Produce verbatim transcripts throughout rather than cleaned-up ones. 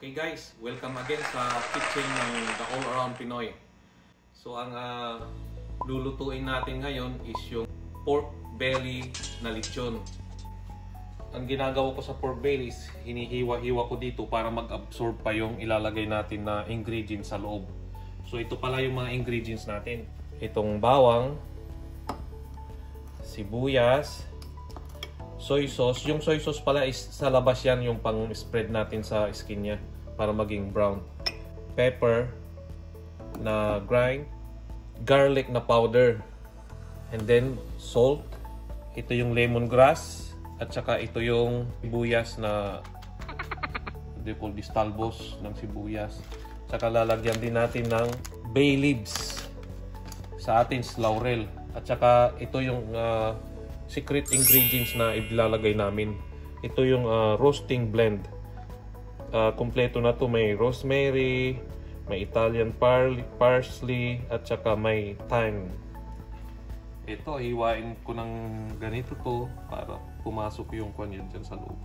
Okay guys, welcome again sa kitchen ng The All Around Pinoy. So ang uh, lulutuin natin ngayon is yung pork belly na lechon. Ang ginagawa ko sa pork belly is hinihiwa-hiwa ko dito para mag-absorb pa yung ilalagay natin na ingredients sa loob. So ito pala yung mga ingredients natin. Itong bawang, sibuyas, soy sauce. Yung soy sauce pala is sa labas yan, yung pang spread natin sa skin niya para maging brown. Pepper na grind, garlic na powder, and then salt. Ito yung lemongrass, at saka ito yung sibuyas na they call this talbos ng sibuyas. Saka lalagyan din natin ng bay leaves, sa atin is laurel, at saka ito yung uh, secret ingredients na ilalagay namin. Ito yung uh, roasting blend. Uh, kompleto na to, may rosemary, may Italian parsley, at saka may thyme. Ito, hiwain ko ng ganito to para pumasok yung kanya dyan sa loob.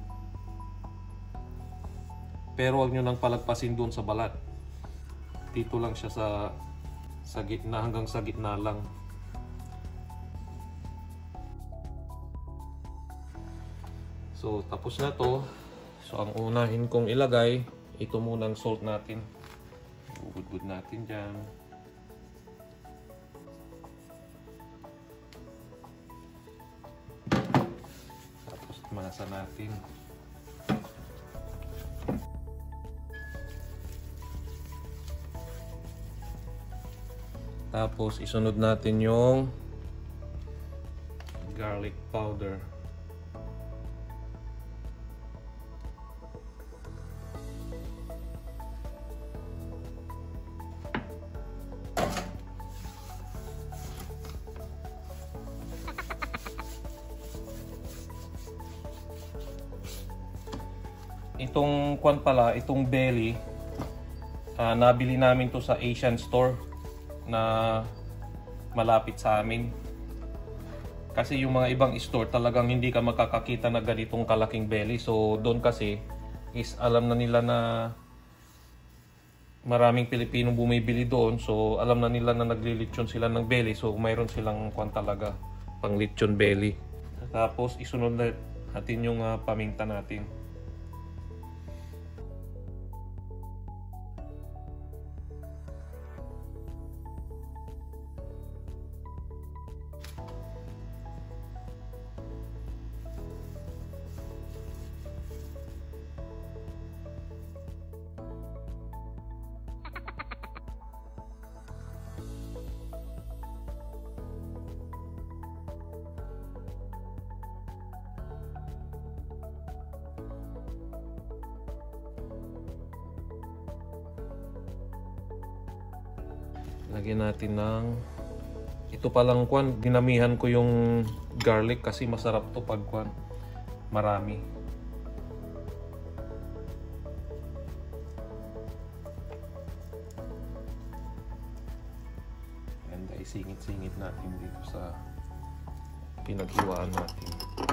Pero huwag nyo nang palagpasin doon sa balat. Dito lang siya sa, sa gitna, hanggang sa gitna lang. So, tapos na to. So, ang unahin kong ilagay, ito muna ang salt natin. Bugod-bud natin dyan. Tapos, masa natin. Tapos, isunod natin yung garlic powder. Itong kwan pala, itong belly, uh, nabili namin to sa Asian store na malapit sa amin. Kasi yung mga ibang store talagang hindi ka makakakita na ganitong kalaking belly. So doon kasi is alam na nila na maraming Pilipinong bumibili doon. So alam na nila na naglilitsyon sila ng belly. So mayroon silang kwan talaga, pang lechon belly. Tapos isunod natin yung uh, paminta natin. Lagyan natin ng ito palang kwan, dinamihan ko yung garlic kasi masarap to pag kwan marami. And isingit-singit natin dito sa pinaghiwaan natin.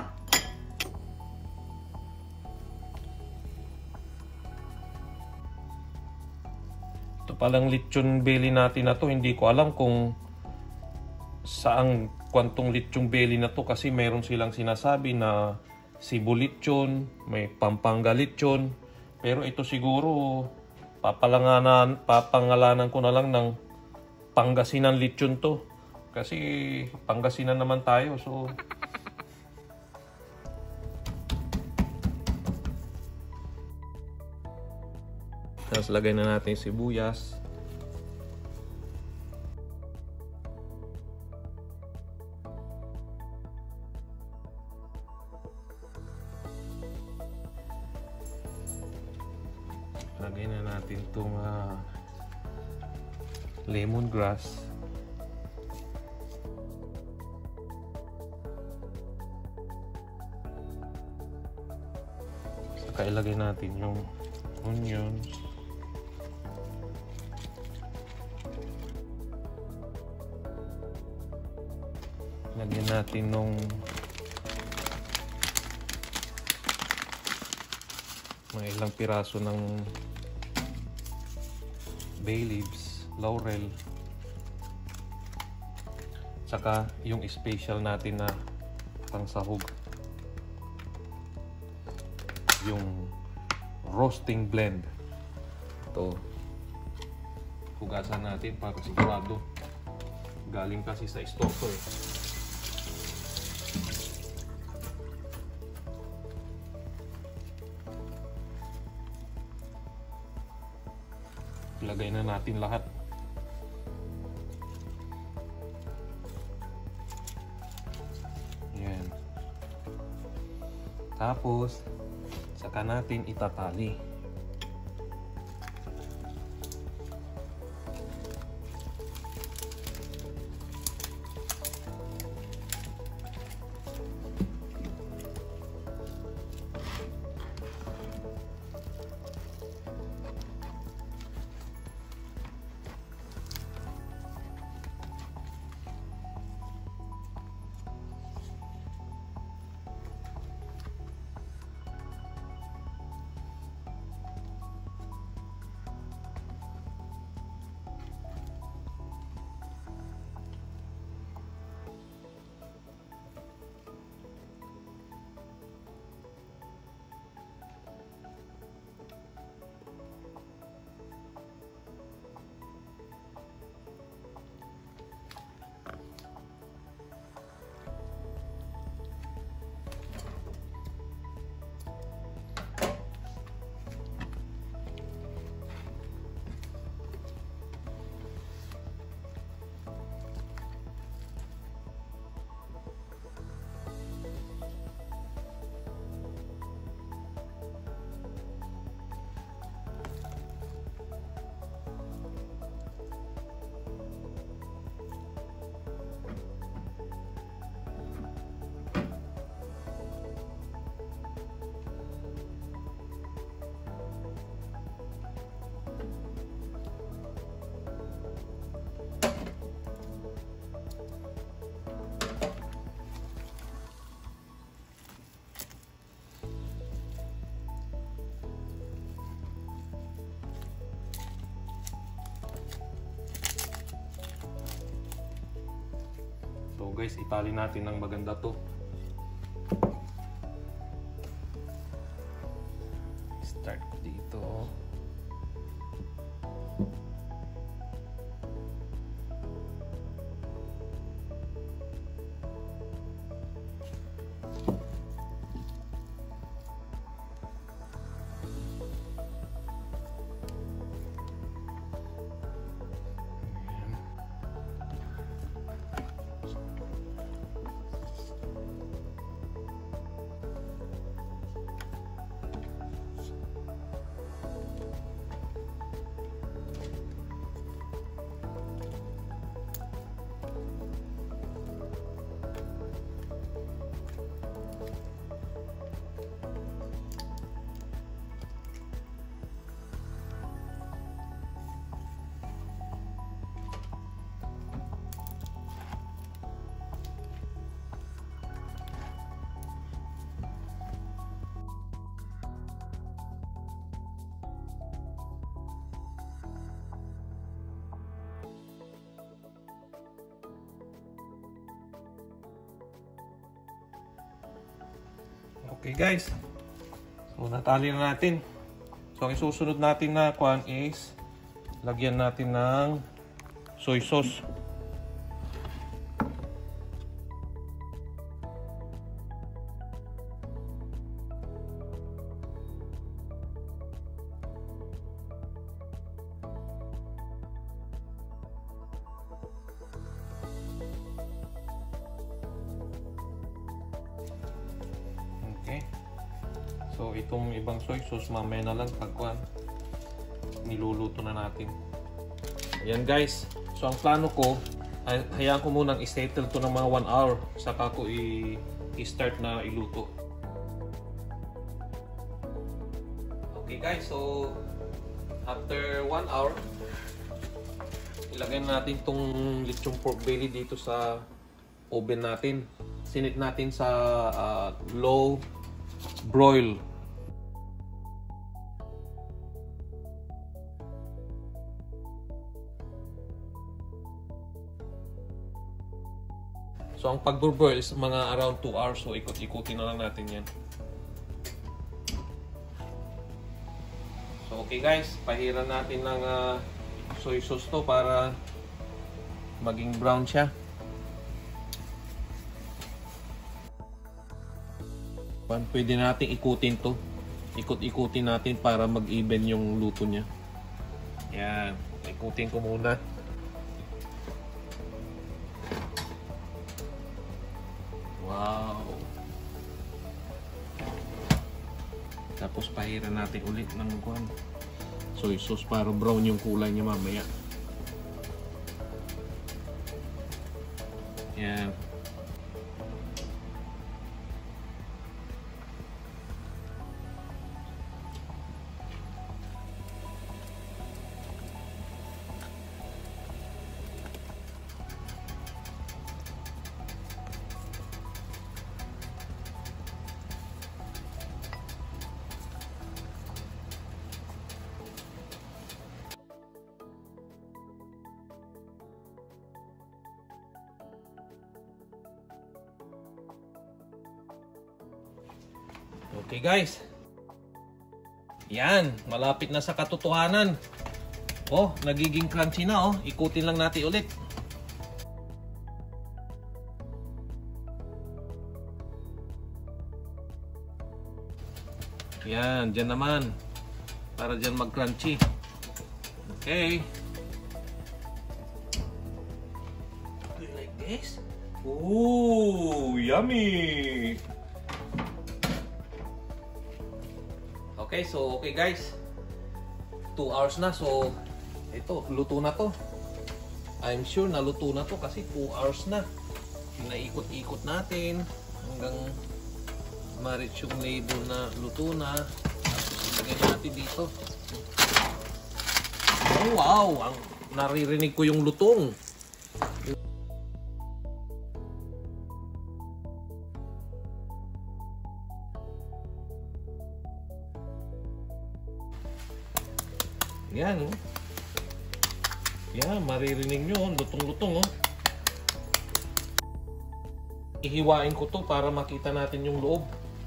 Ito palang lechon belly natin na to, hindi ko alam kung saang kwantong lechon belly na to kasi meron silang sinasabi na Cebu lechon, may Pampanga lechon, pero ito siguro papalanganan, papangalanan ko na lang ng Pangasinan lechon to kasi Pangasinan naman tayo. So tapos lagay na natin sibuyas. Lagay na natin itong uh, lemongrass. Saka ilagay natin yung onions. Lagyan natin nung mga ilang piraso ng bay leaves, laurel, tsaka yung special natin na pangsahog, yung roasting blend. Ito, hugasan natin para sigurado. Galing kasi sa store to eh. Ilagay na natin lahat. Yan. Tapos saka natin itatali. So guys, itali natin ng maganda to. Start ko dito. Okay guys, so natali na natin. So ang isusunod natin na kuan is lagyan natin ng soy sauce. Okay. So itong ibang soy sauce mamaya na lang pagkuan niluluto na natin. Ayan guys. So ang plano ko ay hayaan ko munang i-settle to ng mga one hour saka ko i-start na iluto. Okay guys, so after one hour ilagay na natin tong lechong pork belly dito sa oven natin. Sinit natin sa uh, low broil. So ang pag-broil is mga around two hours. So ikot-ikutin na lang natin yan. So okay guys, pahiran natin ng uh, soy sauce to para maging brown siya. Pwede natin ikutin to. Ikot-ikutin natin para mag-even yung luto niya. Yan. Ikutin ko muna. Wow. Tapos pahiran natin ulit ng kuwan. Soy sauce para brown yung kulay niya mamaya. Yan. Okay guys. Yan, malapit na sa katotohanan. Oh, nagiging crunchy na oh. Ikutin lang natin ulit. Yan, dyan naman. Para dyan mag-crunchy. Okay. Do you like this? Ooh, yummy! Okay, so okay guys. two hours na. So, ito, luto na to. I'm sure na luto na to kasi two hours na. Pinaikot-ikot natin hanggang ma-reach yung label na luto na. Tapos ilagay natin dito. Oh wow! Ang naririnig ko yung lutong. Yan, oh. Yan, maririnig nyo, lutong-lutong, oh. Ihiwain ko to para makita natin yung loob.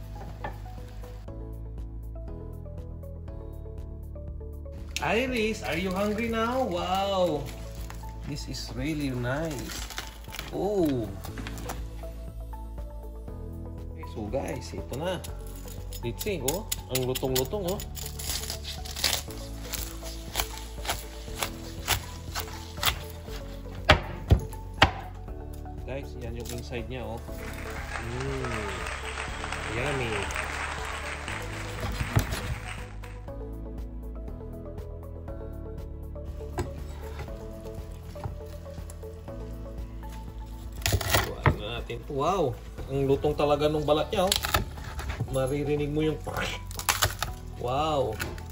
Iris, are you hungry now? Wow! This is really nice. Oh! Okay, so guys, ito na. Let's see, oh. Ang lutong-lutong, oh. Guys, yan yung inside niya, oh. Mmm. Yummy. Tuwain na natin. Wow! Ang lutong talaga nung balat niya, oh. Maririnig mo yung wow!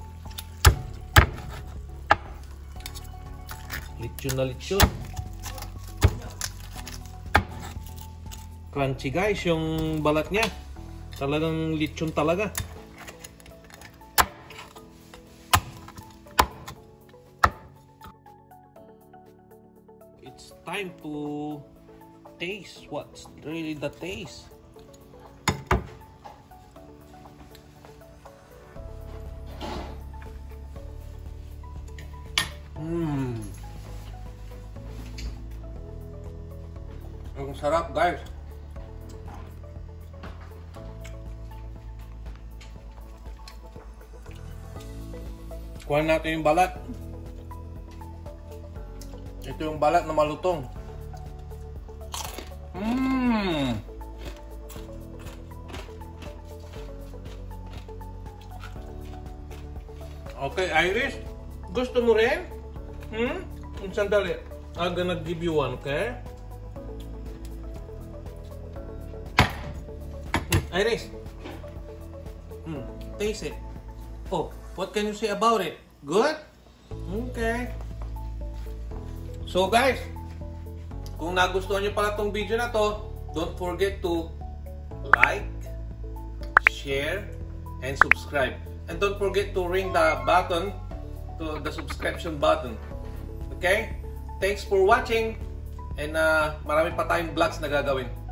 Lechon na lechon. Crunchy guys yung balat niya. Talagang lechon talaga. It's time to taste what's really the taste. Mmm. Ang sarap guys. Kuha natin yung balat. Ito yung balat na malutong. Mmm. Okay, Iris. Gusto mo rin? Hmm? Sandali. I'm gonna give you one, okay? Hmm, Iris. Hmm, taste it. Oh. What can you say about it? Good? Okay. So guys, kung nagustuhan nyo pala tong video na to, don't forget to like, share, and subscribe. And don't forget to ring the button, to the subscription button. Okay? Thanks for watching. And uh, marami pa tayong vlogs na gagawin.